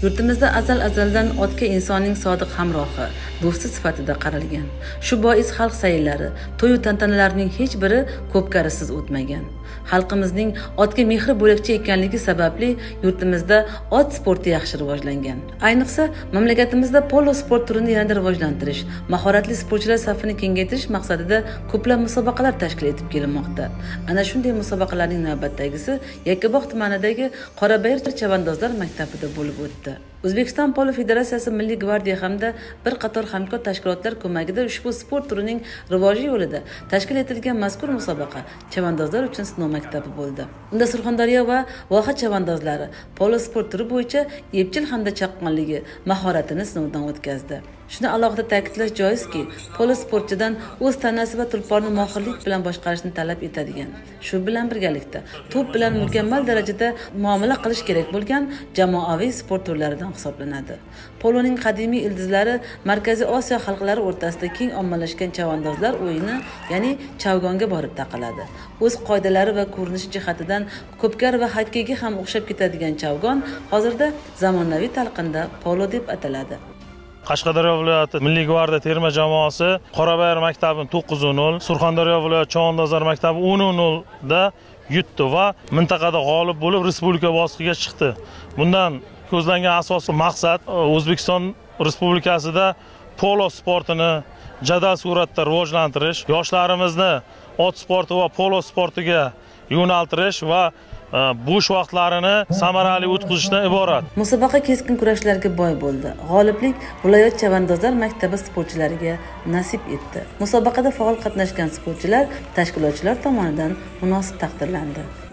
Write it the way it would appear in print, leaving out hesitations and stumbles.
Yurtimizda azaldan otga insonning sodiq hamrohi, do'sti sifatida qaralgan. Shu bois xalq sayillari, to'y va tantanalarning hech biri ko'pkarisiz o'tmagan. Xalqimizning otga mehri bo'lakcha ekanligi sababli yurtimizda ot sporti yaxshi rivojlangan. Ayniqsa, mamlakatimizda polo sport turini yanada rivojlantirish, mahoratli sportchilar safini kengaytirish maqsadida ko'plab musobaqalar tashkil etib kelinmoqda. Ana shunday musobaqalarning navbatdagisi Yakkabog' tumanidagi Qorabayir chavandozlar maktabida bo'lib o'tdi. O'zbekiston polo federatsiyasi, Milliy gvardiya hamda bir qator hamkor tashkilotlar ko'magida ushbu sport turining rivoji yo'lida tashkil etilgan mazkur musobaqa chavandozlar uchun sinov maktabi bo'ldi. Unda Surxondaryo va voha chavandozlari polo sport turi bo'yicha epchil hamda chaqqonligi mahoratini sinovdan o'tkazdi. Shuni alohida ta'kidlash joizki, polo sportchidan o'z tanasi va tulporni mohirlik bilan boshqarishni talab etadigan. Shu bilan birgalikda to'p bilan mukammal darajada muomala qilish kerak bo'lgan jamoaviy sport turlaridan hisoblanadi. Poloning qadimiy ildizlari Markaziy Osiyo xalqlari o'rtasida keng ommalashgan chavandozlar o'yini, ya'ni chavgonga borib taqaladi. O'z qoidalari va ko'rinishi jihatidan ko'pkar va xokkeyga ham o'xshab ketadigan chavgon hozirda zamonaviy talqinda polo deb ataladi. Qashqadaryo viloyati Milliy gvardiya terma jamoasi Qorabayir maktabini 9-0, Surxondaryo viloyati chavandozlar maktabi 10-0 da yutdi va mintaqada g'olib bo'lib respublika bosqichiga chiqdi. Bundan ko'zlangan asosiy maqsad O'zbekiston Respublikasida polo sportini jadal suratda rivojlantirish, yoshlarimizni ot sporti va polo sportiga yo'naltirish va bo'sh vaqtlarini samarali o'tkazishdan iborat. Musobaqa keskin kurashlarga boy bo'ldi. G'oliblik viloyat chavandozlar maktabi sportchilariga nasib etdi. Musobaqada faol qatnashgan sportchilar tashkilotchilar tomonidan munosib taqdirlandi.